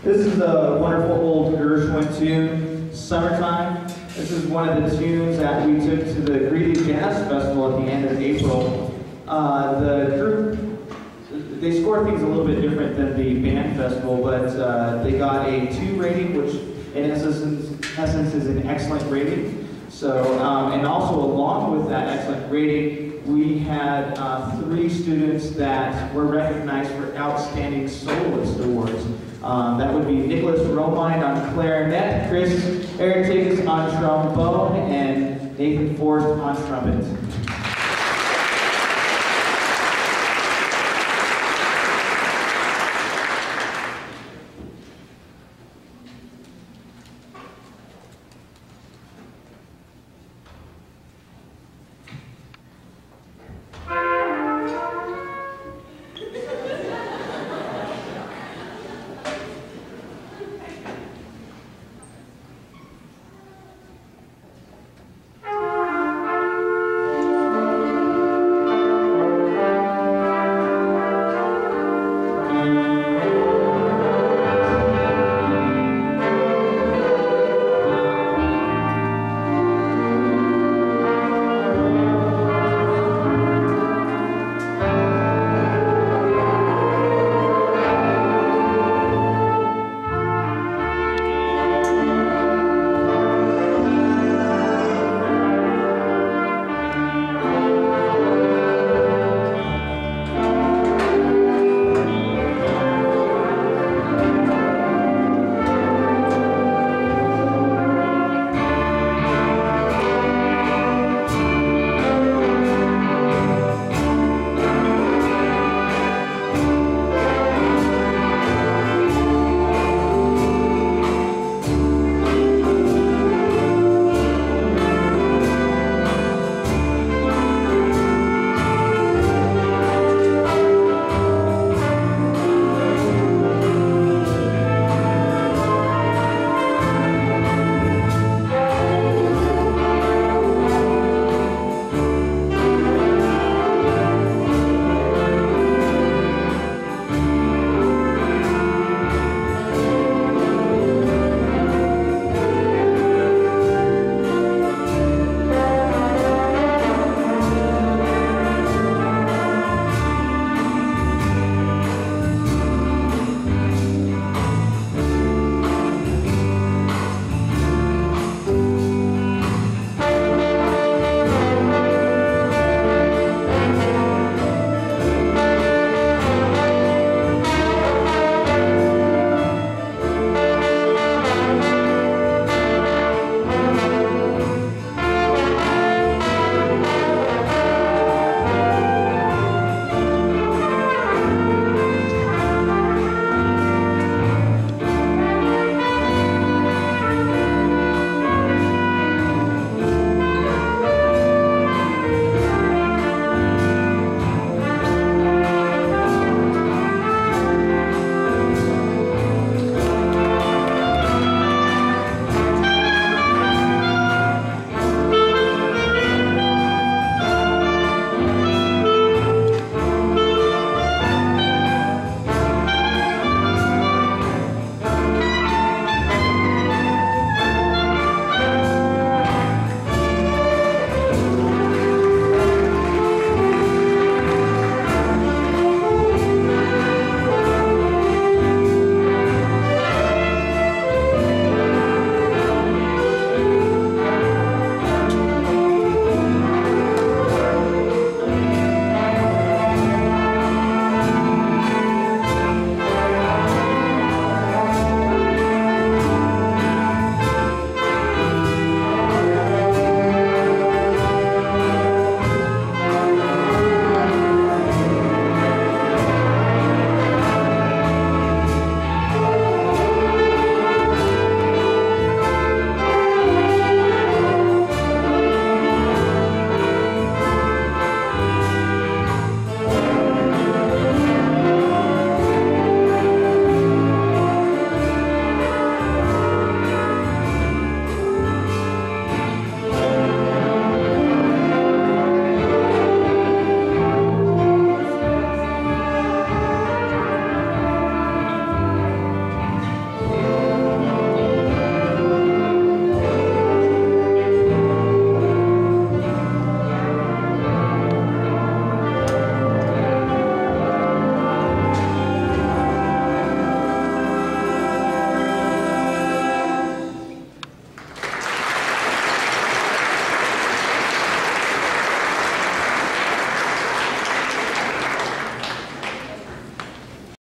This is a wonderful old Gershwin tune, Summertime. This is one of the tunes that we took to the Greeley Jazz Festival at the end of April. The group, they score things a little bit different than the band festival, but they got a 2 rating, which in essence is an excellent rating. So, and also along with that excellent rating, we had 3 students that were recognized for Outstanding Soloist Awards. That would be Nicholas Romine on clarinet, Chris Eritigas on trombone, and Nathan Forrest on trumpet.